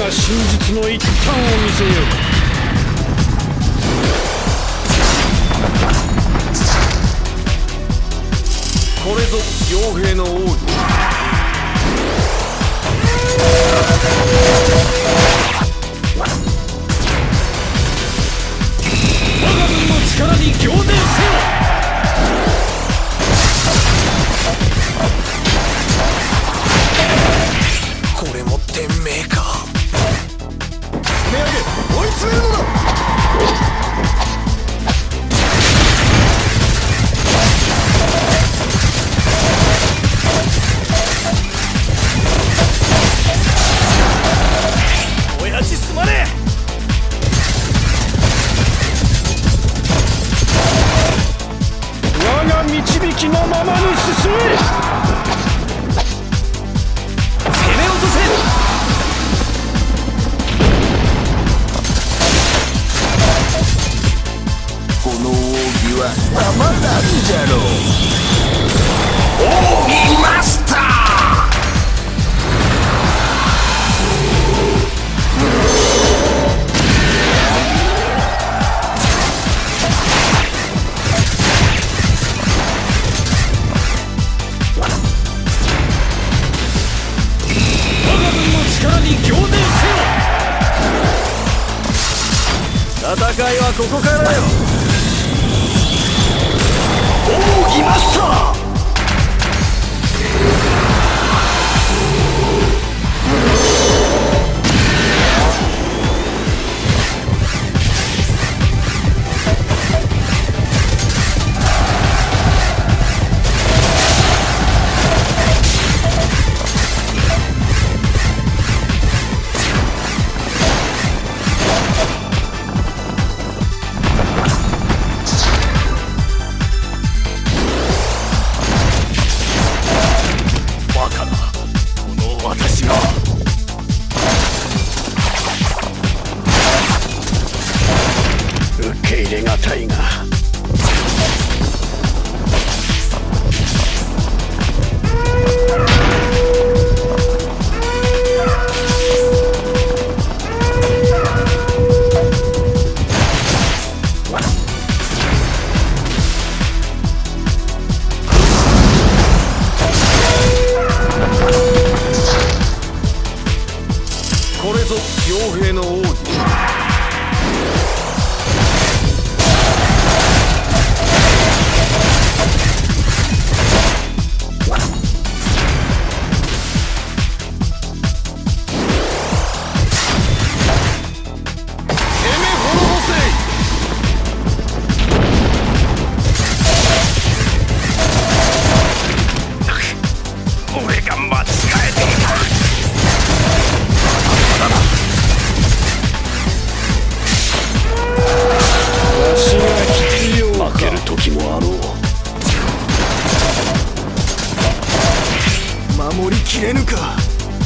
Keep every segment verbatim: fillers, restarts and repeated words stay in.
が真実の一端を見せよう。これぞ傭兵の奥義。我が軍の力に仰天せよ。 これも天命か。 積み上げ追い詰めるのだ。親父すまねえ。我が導きのままに進め。攻め落とせ。 この奥義はたまらんじゃろう。奥義マスター。 力に仰天せよ。戦いはここからよ。 奥義マスター。 私が受け入れがたいが。これぞ傭兵の奥義。 俺が間違えていた。 負ける時もあろう。 守りきれぬか。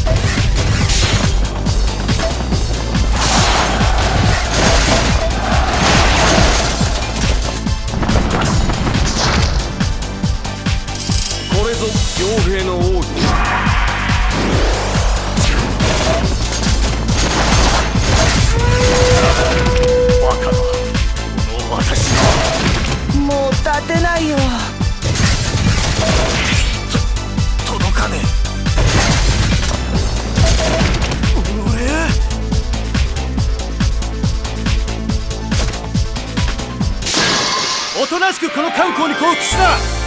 これぞ傭兵の奥義。バカだ、この私が。 もう立てないよ。 と届かねえ。 おとなしくこの観光に降伏しな。